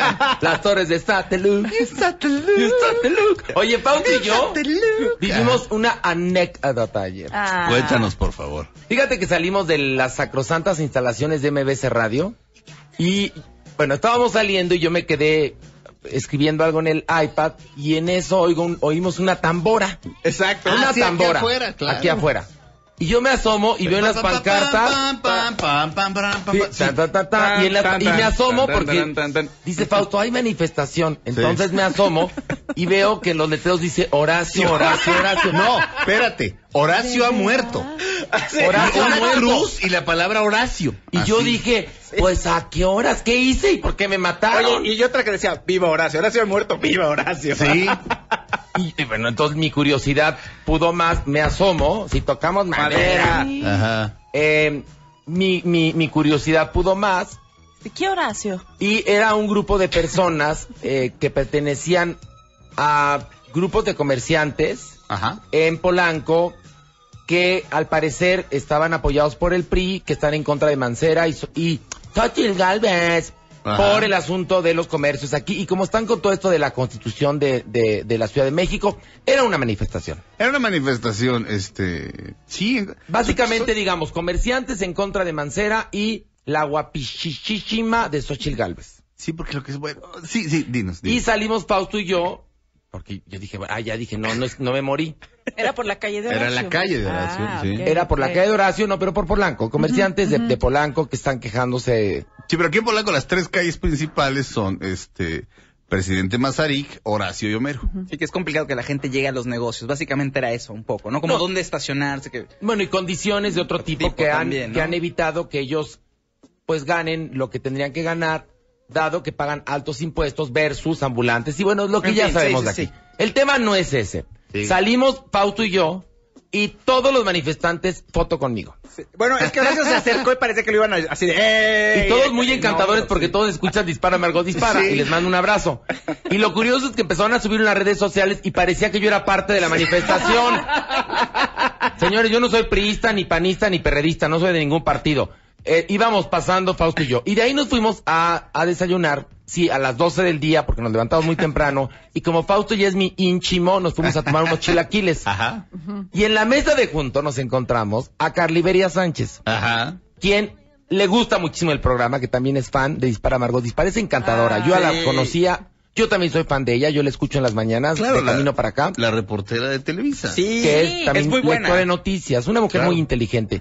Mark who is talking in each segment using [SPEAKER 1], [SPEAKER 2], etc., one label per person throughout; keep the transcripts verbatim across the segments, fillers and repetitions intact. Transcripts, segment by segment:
[SPEAKER 1] Las torres de Sateluk. Sateluk. Oye, Fausto y yo vivimos una anécdota ayer.
[SPEAKER 2] Ah.
[SPEAKER 3] Cuéntanos, por favor.
[SPEAKER 1] Fíjate que salimos de las sacrosantas instalaciones de M B C Radio y, bueno, estábamos saliendo y yo me quedé escribiendo algo en el iPad y en eso oigo un, oímos una tambora.
[SPEAKER 3] Exacto.
[SPEAKER 1] Una
[SPEAKER 3] ah, sí,
[SPEAKER 1] tambora.
[SPEAKER 3] Aquí afuera, claro.
[SPEAKER 1] Aquí afuera. Y yo me asomo y veo en las pancartas y, en la, y me asomo porque dice Fausto, hay manifestación. Entonces sí. me asomo y veo que en los letreros dice Horacio, Horacio, Horacio.
[SPEAKER 3] No, espérate, Horacio ha muerto.
[SPEAKER 1] Horacio
[SPEAKER 3] una
[SPEAKER 1] ha muerto.
[SPEAKER 3] cruz y la palabra Horacio.
[SPEAKER 1] Y
[SPEAKER 3] Así.
[SPEAKER 1] yo dije, pues ¿a qué horas? ¿Qué hice? ¿Y por qué me mataron?
[SPEAKER 4] Oye, y yo otra que decía, viva Horacio, Horacio ha muerto, viva Horacio.
[SPEAKER 3] Sí.
[SPEAKER 1] Y, y bueno, entonces mi curiosidad pudo más, me asomo, si tocamos madera.
[SPEAKER 3] Ajá.
[SPEAKER 1] Eh, mi, mi, mi curiosidad pudo más.
[SPEAKER 2] ¿De qué Horacio?
[SPEAKER 1] Y era un grupo de personas eh, que pertenecían a grupos de comerciantes
[SPEAKER 3] Ajá.
[SPEAKER 1] en Polanco que al parecer estaban apoyados por el P R I, que están en contra de Mancera y, y Xochitl Gálvez. Ajá. Por el asunto de los comercios aquí. Y como están con todo esto de la Constitución de, de, de la Ciudad de México, era una manifestación.
[SPEAKER 3] Era una manifestación, este... Sí.
[SPEAKER 1] Básicamente,
[SPEAKER 3] so, so,
[SPEAKER 1] digamos, comerciantes en contra de Mancera y la guapichichísima de Xochitl Gálvez.
[SPEAKER 3] Sí, porque lo que es bueno... Sí, sí, dinos, dinos.
[SPEAKER 1] Y salimos Fausto y yo, porque yo dije, ah, ya dije, no, no, es, no me morí.
[SPEAKER 2] Era por la calle de Horacio.
[SPEAKER 3] Era la calle de Horacio,
[SPEAKER 2] ah,
[SPEAKER 3] sí.
[SPEAKER 2] Okay,
[SPEAKER 1] Era por
[SPEAKER 2] okay.
[SPEAKER 1] la calle de Horacio, no, pero por Polanco. Comerciantes uh-huh, de,
[SPEAKER 2] uh-huh.
[SPEAKER 1] de Polanco que están quejándose...
[SPEAKER 3] Sí, pero aquí en Polanco las tres calles principales son, este, Presidente Mazarik, Horacio y Homero.
[SPEAKER 4] Uh-huh. Sí, que es complicado que la gente llegue a los negocios. Básicamente era eso, un poco, ¿no? Como
[SPEAKER 1] no.
[SPEAKER 4] dónde estacionarse. Que...
[SPEAKER 1] Bueno, y condiciones de otro tipo,
[SPEAKER 4] tipo
[SPEAKER 1] que,
[SPEAKER 4] también,
[SPEAKER 1] han,
[SPEAKER 4] ¿no?
[SPEAKER 1] que han evitado que ellos, pues, ganen lo que tendrían que ganar, dado que pagan altos impuestos versus ambulantes. Y bueno, lo que
[SPEAKER 4] en
[SPEAKER 1] ya
[SPEAKER 4] fin,
[SPEAKER 1] sabemos
[SPEAKER 4] sí,
[SPEAKER 1] de
[SPEAKER 4] sí,
[SPEAKER 1] aquí.
[SPEAKER 4] sí.
[SPEAKER 1] El tema no es ese. Sí. Salimos, Fausto y yo, y todos los manifestantes, foto conmigo.
[SPEAKER 4] Sí. Bueno, es que Horacio se acercó y parece que lo iban a, así de... ¡Ey!
[SPEAKER 1] Y todos muy
[SPEAKER 4] No,
[SPEAKER 1] encantadores
[SPEAKER 4] no,
[SPEAKER 1] porque
[SPEAKER 4] sí.
[SPEAKER 1] todos escuchan Dispara, Margot Dispara. Sí. Y les mando un abrazo. Y lo curioso es que empezaron a subir en las redes sociales y parecía que yo era parte de la manifestación. Señores, yo no soy priista, ni panista, ni perredista, no soy de ningún partido. Eh, íbamos pasando Fausto y yo. Y de ahí nos fuimos a, a desayunar, sí, a las doce del día, porque nos levantamos muy temprano. Y como Fausto ya es mi ínchimo, nos fuimos a tomar unos chilaquiles.
[SPEAKER 3] Ajá.
[SPEAKER 1] Y en la mesa de junto nos encontramos a Carliberia Sánchez.
[SPEAKER 3] Ajá.
[SPEAKER 1] Quien le gusta muchísimo el programa, que también es fan de Dispara Margot Dispara. Es encantadora.
[SPEAKER 4] Ah,
[SPEAKER 1] yo
[SPEAKER 4] sí.
[SPEAKER 1] la conocía, yo también soy fan de ella, yo la escucho en las mañanas,
[SPEAKER 3] Claro,
[SPEAKER 1] de camino
[SPEAKER 3] la,
[SPEAKER 1] para acá.
[SPEAKER 3] La reportera de Televisa.
[SPEAKER 4] Sí,
[SPEAKER 1] que es también
[SPEAKER 4] es muy buena.
[SPEAKER 1] lectora de noticias, una mujer
[SPEAKER 3] Claro.
[SPEAKER 1] muy inteligente.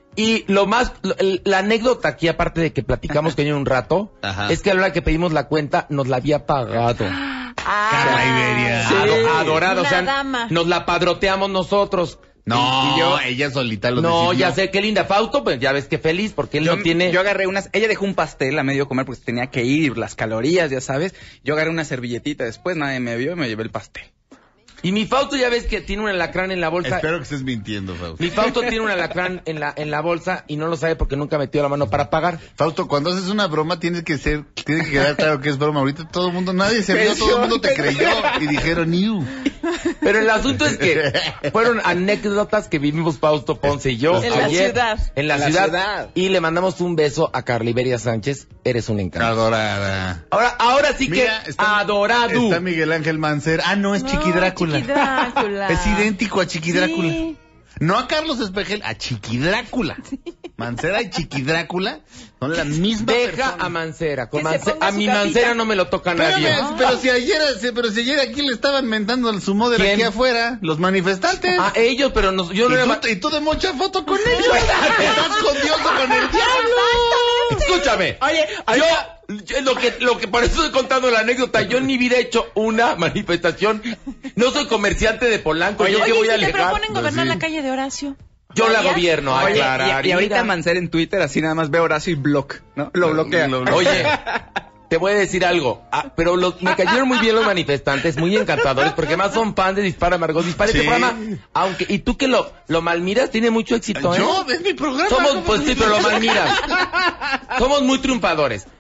[SPEAKER 1] Y lo más, lo, el, la anécdota aquí, aparte de que platicamos con ella un rato,
[SPEAKER 3] Ajá.
[SPEAKER 1] es que a la hora que pedimos la cuenta, nos la había pagado.
[SPEAKER 2] Ah,
[SPEAKER 3] Carla Iberia.
[SPEAKER 1] Sí. Ado- adorada, o
[SPEAKER 2] Una
[SPEAKER 1] sea,
[SPEAKER 2] dama.
[SPEAKER 1] nos la padroteamos nosotros.
[SPEAKER 3] No,
[SPEAKER 1] Y yo,
[SPEAKER 3] ella solita lo
[SPEAKER 1] no,
[SPEAKER 3] decidió.
[SPEAKER 1] ya sé, qué linda. Fausto, pues ya ves que feliz, porque él
[SPEAKER 4] Yo,
[SPEAKER 1] no tiene...
[SPEAKER 4] yo agarré unas... Ella dejó un pastel a medio comer porque tenía que ir, las calorías, ya sabes. Yo agarré una servilletita después, nadie me vio y me llevé el pastel.
[SPEAKER 1] Y mi Fausto ya ves que tiene un alacrán en la bolsa.
[SPEAKER 3] Espero que estés mintiendo, Fausto.
[SPEAKER 1] Mi Fausto tiene un alacrán en la, en la bolsa y no lo sabe porque nunca metió la mano para pagar.
[SPEAKER 3] Fausto, cuando haces una broma tienes que ser, tiene que quedar claro que es broma. Ahorita todo el mundo, nadie se vio, todo el mundo te creyó y dijeron, "New".
[SPEAKER 1] Pero el asunto es que fueron anécdotas que vivimos Fausto Ponce y yo
[SPEAKER 2] En la
[SPEAKER 1] ayer
[SPEAKER 2] ciudad.
[SPEAKER 1] en la,
[SPEAKER 4] En la
[SPEAKER 1] ciudad,
[SPEAKER 4] ciudad.
[SPEAKER 1] y le mandamos un beso a Carliberia Sánchez. Eres un encanto.
[SPEAKER 3] Adorada.
[SPEAKER 1] Ahora, ahora sí
[SPEAKER 3] Mira,
[SPEAKER 1] que
[SPEAKER 3] está-
[SPEAKER 1] adorado.
[SPEAKER 3] Está Miguel Ángel Mancera. Ah, no, es
[SPEAKER 2] No,
[SPEAKER 3] Chiqui Drácula.
[SPEAKER 2] Chiqui Drácula.
[SPEAKER 3] Es idéntico a Chiqui Drácula.
[SPEAKER 2] Sí.
[SPEAKER 3] No a Carlos Espejel, a Chiqui Drácula. Mancera y Chiqui Drácula son la misma
[SPEAKER 1] Deja
[SPEAKER 3] persona.
[SPEAKER 1] a Mancera. Con
[SPEAKER 2] Que se
[SPEAKER 1] Mance-
[SPEAKER 2] ponga
[SPEAKER 1] a
[SPEAKER 2] su
[SPEAKER 1] mi
[SPEAKER 2] capita.
[SPEAKER 1] Mancera no me lo toca nadie.
[SPEAKER 3] Espérame, pero si ayer, pero si ayer aquí le estaban mentando al sumo de
[SPEAKER 1] ¿Quién?
[SPEAKER 3] aquí afuera, los manifestantes.
[SPEAKER 1] A ellos, pero nos, yo no
[SPEAKER 3] y,
[SPEAKER 1] le
[SPEAKER 3] tú, y tú de mucha foto con ellos. Estás con Dios o con el diablo.
[SPEAKER 1] Escúchame.
[SPEAKER 4] Oye,
[SPEAKER 1] Yo, yo lo que, lo que por eso estoy contando la anécdota, yo en mi vida he hecho una manifestación. No soy comerciante de Polanco, yo
[SPEAKER 2] Oye,
[SPEAKER 1] que voy a
[SPEAKER 2] si te
[SPEAKER 1] alegar.
[SPEAKER 2] proponen gobernar
[SPEAKER 3] sí.
[SPEAKER 2] la calle de Horacio.
[SPEAKER 1] Yo la
[SPEAKER 2] ¿Harías?
[SPEAKER 1] gobierno,
[SPEAKER 4] Oye,
[SPEAKER 1] aclarar.
[SPEAKER 4] y, y ahorita
[SPEAKER 1] mira.
[SPEAKER 4] Mancera en Twitter así nada más ve Horacio y block, ¿no? Lo bloquea.
[SPEAKER 3] Lo bloquea.
[SPEAKER 1] Oye, te voy a decir algo, ah, pero los, me cayeron muy bien los manifestantes, muy encantadores, porque además son fans de Dispara Margot Dispara.
[SPEAKER 3] Sí.
[SPEAKER 1] Este programa, aunque, y tú que lo, lo malmiras, tiene mucho éxito, ¿eh?
[SPEAKER 3] Yo, es mi programa.
[SPEAKER 1] Somos,
[SPEAKER 3] ¿cómo
[SPEAKER 1] pues
[SPEAKER 3] no?
[SPEAKER 1] sí, pero lo malmiras. Somos muy triunfadores.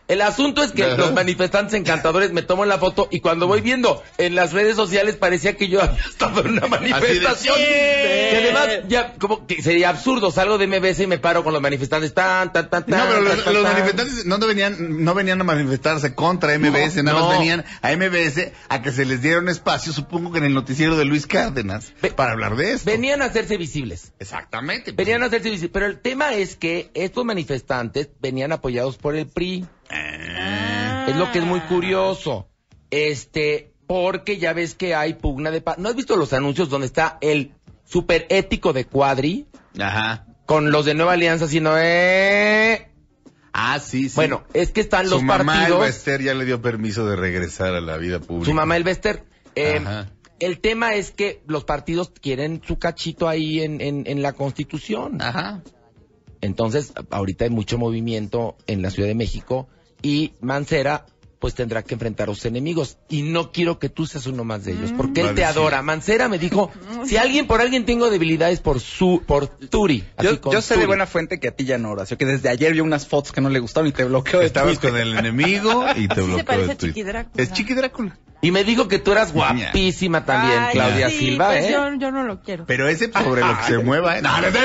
[SPEAKER 1] El asunto es que
[SPEAKER 3] Ajá.
[SPEAKER 1] los manifestantes encantadores me toman la foto y cuando voy viendo en las redes sociales parecía que yo había estado en una manifestación.
[SPEAKER 3] Así de-
[SPEAKER 1] Que además, ya, como que sería absurdo, salgo de M B S y me paro con los manifestantes. Tan, tan, tan, tan,
[SPEAKER 3] No, pero los,
[SPEAKER 1] tan, tan,
[SPEAKER 3] los
[SPEAKER 1] tan.
[SPEAKER 3] manifestantes no venían, no venían a manifestarse contra M B S,
[SPEAKER 1] No,
[SPEAKER 3] nada
[SPEAKER 1] no.
[SPEAKER 3] más venían a M B S a que se les diera un espacio, supongo que en el noticiero de Luis Cárdenas,
[SPEAKER 1] Ve-
[SPEAKER 3] para hablar de esto.
[SPEAKER 1] Venían a hacerse visibles.
[SPEAKER 3] Exactamente. pues.
[SPEAKER 1] Venían a hacerse visibles. Pero el tema es que estos manifestantes venían apoyados por el P R I.
[SPEAKER 3] Ah.
[SPEAKER 1] Es lo que es muy curioso. Este, porque ya ves que hay pugna de paz. ¿No has visto los anuncios donde está el super ético de Cuadri
[SPEAKER 3] Ajá.
[SPEAKER 1] con los de Nueva Alianza haciendo eh?
[SPEAKER 3] Ah, sí, sí.
[SPEAKER 1] Bueno, es que están los
[SPEAKER 3] Su mamá,
[SPEAKER 1] partidos.
[SPEAKER 3] el Bester, ya le dio permiso de regresar a la vida pública.
[SPEAKER 1] Su mamá el Bester. Eh,
[SPEAKER 3] Ajá.
[SPEAKER 1] el tema es que los partidos quieren su cachito ahí en, en, en la Constitución.
[SPEAKER 3] Ajá.
[SPEAKER 1] Entonces, ahorita hay mucho movimiento en la Ciudad de México y Mancera pues tendrá que enfrentar a sus enemigos. Y no quiero que tú seas uno más de ellos, porque él
[SPEAKER 3] Vale,
[SPEAKER 1] te
[SPEAKER 3] sí.
[SPEAKER 1] adora. Mancera me dijo, si alguien por alguien tengo debilidades por su, por Turi. así
[SPEAKER 4] Yo,
[SPEAKER 1] con
[SPEAKER 4] yo sé de
[SPEAKER 1] Turi.
[SPEAKER 4] buena fuente que a ti ya no, Horacio, que desde ayer vio unas fotos que no le gustaron y te bloqueó de
[SPEAKER 3] Estabas
[SPEAKER 4] Twitter.
[SPEAKER 3] con el enemigo y te
[SPEAKER 2] Sí se
[SPEAKER 3] bloqueó
[SPEAKER 2] parece
[SPEAKER 3] de
[SPEAKER 2] a Chiqui
[SPEAKER 3] Twitter.
[SPEAKER 2] Drácula.
[SPEAKER 3] Es Chiqui Drácula.
[SPEAKER 1] Y me dijo que tú eras guapísima también,
[SPEAKER 2] Ay,
[SPEAKER 1] Claudia
[SPEAKER 2] sí,
[SPEAKER 1] Silva,
[SPEAKER 2] pues
[SPEAKER 1] ¿eh?
[SPEAKER 2] Yo, yo no lo quiero.
[SPEAKER 3] Pero ese sobre lo que se mueva, ¿eh? No, no, no.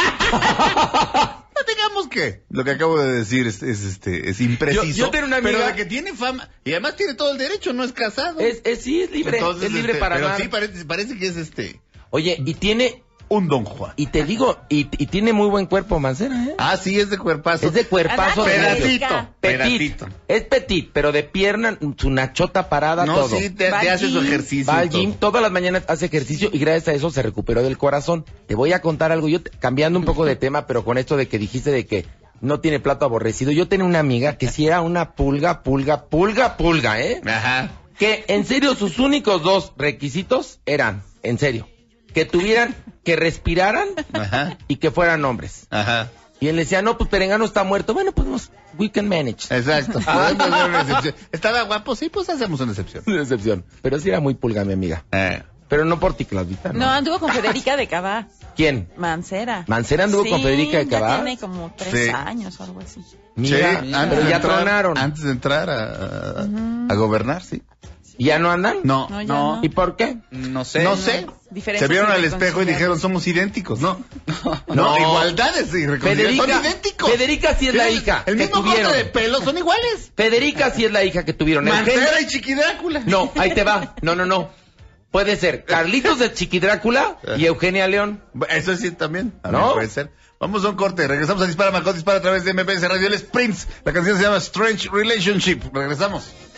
[SPEAKER 3] No digamos que lo que acabo de decir es, es, este es impreciso.
[SPEAKER 1] Yo- yo tengo una amiga-
[SPEAKER 3] pero de que tiene fama y además tiene todo el derecho, no es casado.
[SPEAKER 1] Es, es, sí, es libre,
[SPEAKER 3] Entonces,
[SPEAKER 1] es libre
[SPEAKER 3] este,
[SPEAKER 1] para
[SPEAKER 3] pero
[SPEAKER 1] amar.
[SPEAKER 3] sí parece, parece que es este
[SPEAKER 1] Oye, y tiene,
[SPEAKER 3] un Don Juan.
[SPEAKER 1] y te digo, y, y tiene muy buen cuerpo Mancera, ¿eh?
[SPEAKER 3] Ah, sí, es de cuerpazo.
[SPEAKER 1] Es de cuerpazo de
[SPEAKER 2] Pedacito.
[SPEAKER 1] nervios.
[SPEAKER 3] pedacito,
[SPEAKER 1] Petit,
[SPEAKER 3] pedacito.
[SPEAKER 1] es petit, pero de pierna, su nachota parada,
[SPEAKER 3] No,
[SPEAKER 1] todo.
[SPEAKER 3] sí, te,
[SPEAKER 2] Va
[SPEAKER 3] te
[SPEAKER 2] al
[SPEAKER 3] hace su
[SPEAKER 2] gym,
[SPEAKER 3] ejercicio.
[SPEAKER 1] Va
[SPEAKER 3] y
[SPEAKER 1] al
[SPEAKER 3] todo.
[SPEAKER 1] gym, todas las mañanas hace ejercicio y gracias a eso se recuperó del corazón. Te voy a contar algo, yo te- cambiando un poco de tema, pero con esto de que dijiste de que no tiene plato aborrecido. Yo tenía una amiga que sí era una pulga, pulga, pulga, pulga, ¿eh?
[SPEAKER 3] Ajá.
[SPEAKER 1] Que en serio sus únicos dos requisitos eran, en serio, que tuvieran, que respiraran
[SPEAKER 3] Ajá.
[SPEAKER 1] y que fueran hombres.
[SPEAKER 3] Ajá.
[SPEAKER 1] Y él decía, no, pues Perengano está muerto. Bueno, pues nos- we can manage.
[SPEAKER 3] Exacto. Podemos hacer una excepción. Estaba guapo, sí, pues hacemos una excepción.
[SPEAKER 1] Una excepción. Pero sí era muy pulga mi amiga.
[SPEAKER 3] Eh.
[SPEAKER 1] Pero no por ti, Claudita. No.
[SPEAKER 2] No, anduvo con Federica de Cabá.
[SPEAKER 1] ¿Quién?
[SPEAKER 2] Mancera.
[SPEAKER 1] ¿Mancera anduvo
[SPEAKER 2] Sí,
[SPEAKER 1] con Federica de Cabá?
[SPEAKER 2] Ya tiene como tres
[SPEAKER 3] Sí.
[SPEAKER 2] años o algo así.
[SPEAKER 1] Mira,
[SPEAKER 3] Sí,
[SPEAKER 1] pero
[SPEAKER 3] antes de
[SPEAKER 1] ya
[SPEAKER 3] entrar,
[SPEAKER 1] tronaron.
[SPEAKER 3] Antes de entrar a, a, a gobernar, sí.
[SPEAKER 1] ¿Y ya no andan?
[SPEAKER 3] No,
[SPEAKER 2] No, ya
[SPEAKER 3] no.
[SPEAKER 2] no.
[SPEAKER 1] ¿Y por qué?
[SPEAKER 4] No sé.
[SPEAKER 3] No sé.
[SPEAKER 2] Diferencias
[SPEAKER 3] Se vieron al espejo y
[SPEAKER 2] irreconciliables.
[SPEAKER 3] dijeron, somos idénticos, ¿no? No,
[SPEAKER 1] No.
[SPEAKER 3] igualdades y reconciliables. Son
[SPEAKER 1] Federica,
[SPEAKER 3] idénticos.
[SPEAKER 1] Federica sí es la
[SPEAKER 3] El-
[SPEAKER 1] hija
[SPEAKER 3] El
[SPEAKER 1] que
[SPEAKER 3] mismo corte
[SPEAKER 1] tuvieron.
[SPEAKER 3] de pelo, son iguales.
[SPEAKER 1] Federica sí es la hija que tuvieron.
[SPEAKER 3] Mancera
[SPEAKER 1] Eugenia-
[SPEAKER 3] y Chiqui Drácula.
[SPEAKER 1] No, ahí te va. No, no, no. Puede ser Carlitos de Chiqui Drácula y Eugenia León.
[SPEAKER 3] Eso sí también.
[SPEAKER 1] ¿No?
[SPEAKER 3] ¿No? Puede ser. Vamos a un corte. Regresamos a Dispara Marcos Dispara a través de M P S Radio. Él es Prince. La canción se llama Strange Relationship. Regresamos.